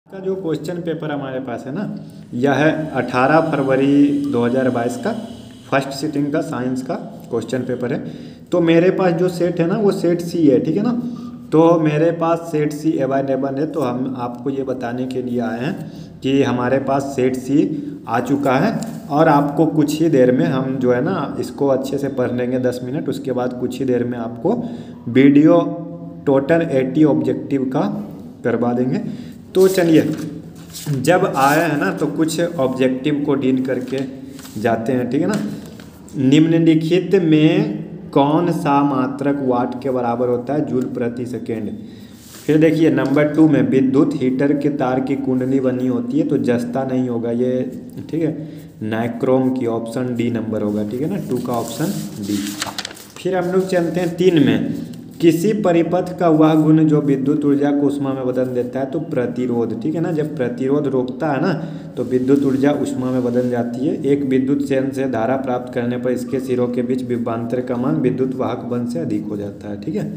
का जो question paper हमारे पास है ना, यह है 18 फरवरी 2022 का फर्स्ट सिटिंग का साइंस का क्वेश्चन पेपर है। तो मेरे पास जो सेट है ना वो सेट सी है, ठीक है ना। तो मेरे पास सेट सी अवेलेबल है। तो हम आपको ये बताने के लिए आए हैं कि हमारे पास सेट सी आ चुका है और आपको कुछ ही देर में हम जो है ना इसको अच्छे से पढ़ लेंगे 10 मिनट। उसके बाद कुछ ही देर में आपको वीडियो टोटल 80 ऑब्जेक्टिव का करवा देंगे। तो चलिए, जब आए हैं ना तो कुछ ऑब्जेक्टिव को डील करके जाते हैं, ठीक है ना। निम्नलिखित में कौन सा मात्रक वाट के बराबर होता है जूल प्रति सेकेंड। फिर देखिए नंबर 2 में विद्युत हीटर के तार की कुंडली बनी होती है, तो जस्ता नहीं होगा ये, ठीक है। नाइक्रोम की ऑप्शन डी नंबर होगा, ठीक है ना, 2 का ऑप्शन डी। फिर हम लोग चलते हैं 3 में, किसी परिपथ का वह गुण जो विद्युत ऊर्जा को ऊष्मा में बदल देता है, तो प्रतिरोध, ठीक है ना। जब प्रतिरोध रोकता है ना तो विद्युत ऊर्जा ऊष्मा में बदल जाती है। एक विद्युत चेन से धारा प्राप्त करने पर इसके सिरों के बीच विभवांतर का मान विद्युत वाहक बल से अधिक हो जाता है, ठीक है।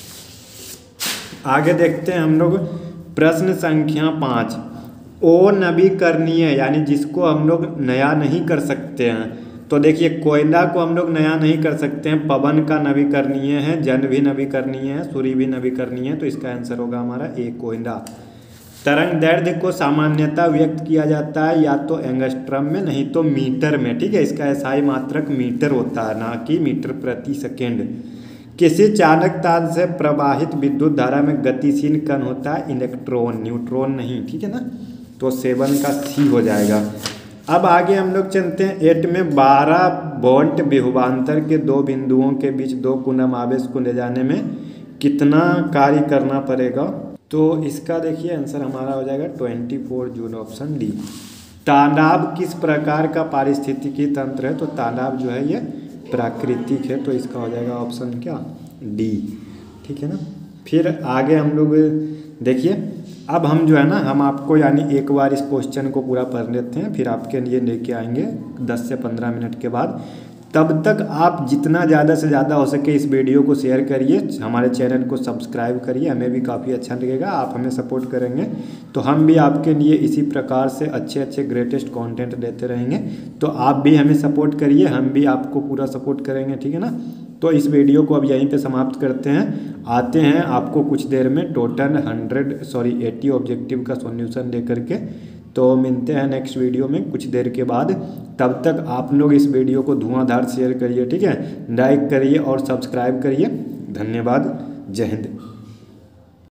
आगे देखते हैं हम लोग प्रश्न संख्या 5, ओ नवीकरणीय यानी जिसको हम लोग नया नहीं कर सकते हैं। तो देखिए कोयला को हम लोग नया नहीं कर सकते हैं, पवन का नवीकरणीय है, जल भी नवीकरणीय है, सूर्य भी नवीकरणीय है। तो इसका आंसर होगा हमारा ए कोयला। तरंग दैर्ध्य को सामान्यतः व्यक्त किया जाता है या तो एंगस्ट्रम में नहीं तो मीटर में, ठीक है। इसका एसआई मात्रक मीटर होता है, ना कि मीटर प्रति सेकेंड। किसी चालक तार से प्रवाहित विद्युत धारा में गतिशील कण होता है इलेक्ट्रॉन, न्यूट्रॉन नहीं, ठीक है ना। तो 7 का सी हो जाएगा। अब आगे हम लोग चलते हैं 8 में, 12 वोल्ट विभवांतर के दो बिंदुओं के बीच 2 कूलम आवेश को ले जाने में कितना कार्य करना पड़ेगा। तो इसका देखिए आंसर हमारा हो जाएगा 24 जूल, ऑप्शन डी। तालाब किस प्रकार का पारिस्थितिकी तंत्र है, तो तालाब जो है ये प्राकृतिक है, तो इसका हो जाएगा ऑप्शन क्या, डी, ठीक है ना। फिर आगे हम लोग देखिए, अब हम जो है ना हम आपको यानी एक बार इस क्वेश्चन को पूरा पढ़ लेते हैं, फिर आपके लिए लेके आएंगे 10 से 15 मिनट के बाद। तब तक आप जितना ज़्यादा से ज़्यादा हो सके इस वीडियो को शेयर करिए, हमारे चैनल को सब्सक्राइब करिए, हमें भी काफ़ी अच्छा लगेगा। आप हमें सपोर्ट करेंगे तो हम भी आपके लिए इसी प्रकार से अच्छे अच्छे ग्रेटेस्ट कंटेंट देते रहेंगे। तो आप भी हमें सपोर्ट करिए, हम भी आपको पूरा सपोर्ट करेंगे, ठीक है ना। तो इस वीडियो को अब यहीं पे समाप्त करते हैं। आते हैं आपको कुछ देर में टोटल 80 ऑब्जेक्टिव का सॉल्यूशन लेकर के। तो मिलते हैं नेक्स्ट वीडियो में कुछ देर के बाद। तब तक आप लोग इस वीडियो को धुआंधार शेयर करिए, ठीक है, लाइक करिए और सब्सक्राइब करिए। धन्यवाद, जय हिंद।